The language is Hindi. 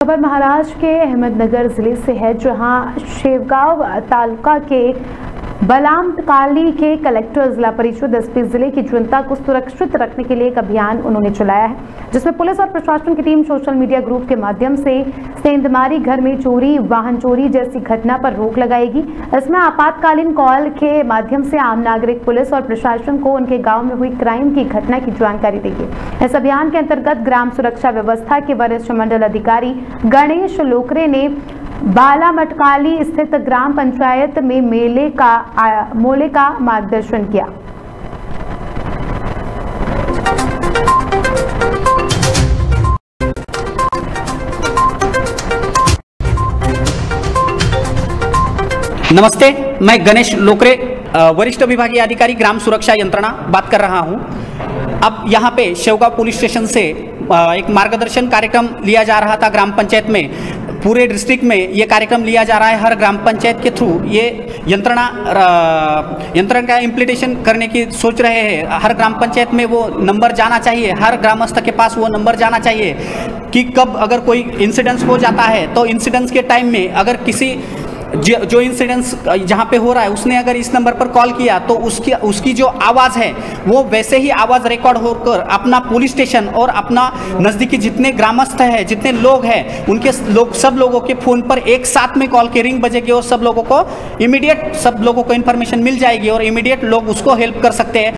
खबर महाराष्ट्र के अहमदनगर जिले से है, जहां शेवगांव तालुका के बलामकाली के कलेक्टर जिला परिषद एसपी जिले की जनता को सुरक्षित रखने के लिए एक अभियान उन्होंने चलाया है, जिसमें पुलिस और प्रशासन की टीम सोशल मीडिया ग्रुप के माध्यम से सेंधमारी घर में चोरी, वाहन चोरी जैसी घटना पर रोक लगाएगी। इसमें आपातकालीन कॉल के माध्यम से आम नागरिक पुलिस और प्रशासन को उनके गाँव में हुई क्राइम की घटना की जानकारी देगी। इस अभियान के अंतर्गत ग्राम सुरक्षा व्यवस्था के वरिष्ठ मंडल अधिकारी गणेश लोकरे ने बालामटकाली स्थित ग्राम पंचायत में मेले का मार्गदर्शन किया। नमस्ते, मैं गणेश लोकरे, वरिष्ठ विभागीय अधिकारी ग्राम सुरक्षा यंत्रणा बात कर रहा हूं। अब यहां पे शेवगांव पुलिस स्टेशन से एक मार्गदर्शन कार्यक्रम लिया जा रहा था ग्राम पंचायत में। पूरे डिस्ट्रिक्ट में ये कार्यक्रम लिया जा रहा है। हर ग्राम पंचायत के थ्रू ये यंत्रणा का इम्प्लीमेंटेशन करने की सोच रहे हैं। हर ग्राम पंचायत में वो नंबर जाना चाहिए, हर ग्रामस्थ के पास वो नंबर जाना चाहिए कि कब अगर कोई इंसिडेंस हो जाता है तो इंसिडेंस के टाइम में अगर किसी जो इंसिडेंस जहाँ पे हो रहा है उसने अगर इस नंबर पर कॉल किया तो उसकी जो आवाज़ है वो वैसे ही आवाज़ रिकॉर्ड होकर अपना पुलिस स्टेशन और अपना नज़दीकी जितने ग्रामस्थ हैं, जितने लोग हैं, उनके सब लोगों के फ़ोन पर एक साथ में कॉल के रिंग बजेगी और सब लोगों को इमीडिएट सब लोगों को इन्फॉर्मेशन मिल जाएगी और इमीडिएट लोग उसको हेल्प कर सकते हैं।